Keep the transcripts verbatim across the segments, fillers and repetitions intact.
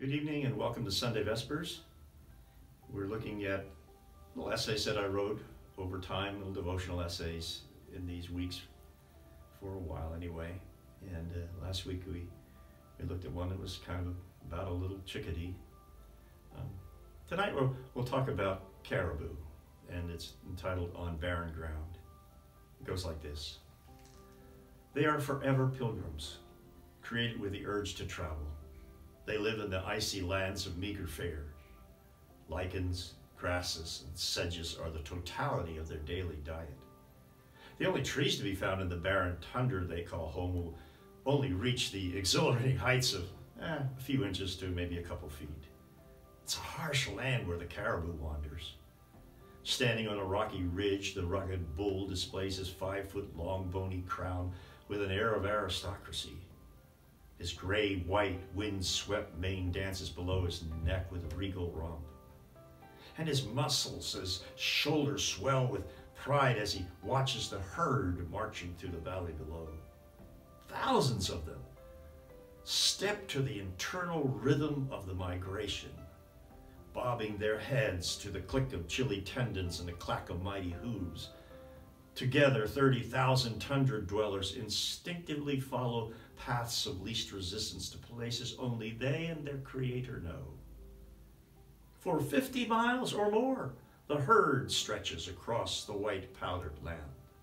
Good evening and welcome to Sunday Vespers. We're looking at little essays that I wrote over time, little devotional essays in these weeks for a while anyway. And uh, last week we, we looked at one that was kind of about a little chickadee. Um, tonight we'll, we'll talk about caribou, and it's entitled On Barren Ground. It goes like this. They are forever pilgrims, created with the urge to travel. They live in the icy lands of meager fare. Lichens, grasses, and sedges are the totality of their daily diet. The only trees to be found in the barren tundra they call home will only reach the exhilarating heights of eh, a few inches to maybe a couple feet. It's a harsh land where the caribou wanders. Standing on a rocky ridge, the rugged bull displays his five-foot-long bony crown with an air of aristocracy. His gray-white, wind-swept mane dances below his neck with a regal romp. And his muscles, his shoulders swell with pride as he watches the herd marching through the valley below. Thousands of them step to the internal rhythm of the migration, bobbing their heads to the click of chilly tendons and the clack of mighty hooves. Together, thirty thousand tundra dwellers instinctively follow paths of least resistance to places only they and their creator know. For fifty miles or more, the herd stretches across the white powdered land.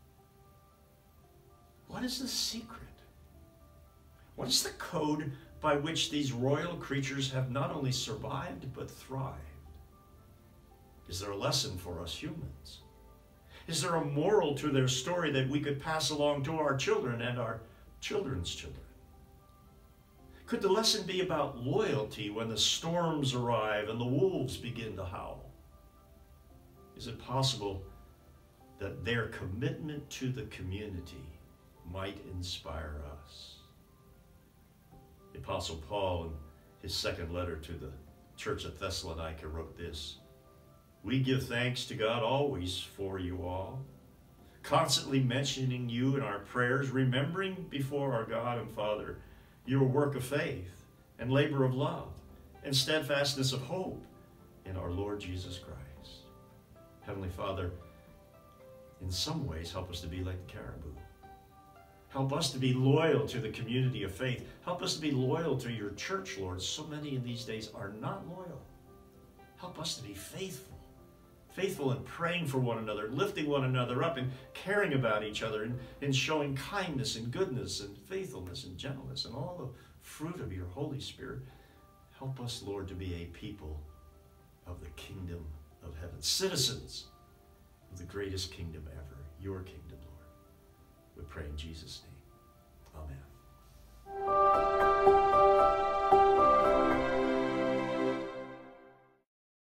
What is the secret? What is the code by which these royal creatures have not only survived but thrived? Is there a lesson for us humans? Is there a moral to their story that we could pass along to our children and our children's children? Could the lesson be about loyalty when the storms arrive and the wolves begin to howl? Is it possible that their commitment to the community might inspire us? The Apostle Paul, in his second letter to the church at Thessalonica, wrote this: "We give thanks to God always for you all, constantly mentioning you in our prayers, remembering before our God and Father your work of faith and labor of love and steadfastness of hope in our Lord Jesus Christ." Heavenly Father, in some ways help us to be like the caribou. Help us to be loyal to the community of faith. Help us to be loyal to your church, Lord. So many in these days are not loyal. Help us to be faithful. Faithful in praying for one another, lifting one another up, and caring about each other, and, and showing kindness and goodness and faithfulness and gentleness and all the fruit of your Holy Spirit. Help us, Lord, to be a people of the kingdom of heaven, citizens of the greatest kingdom ever, your kingdom, Lord. We pray in Jesus' name. Amen.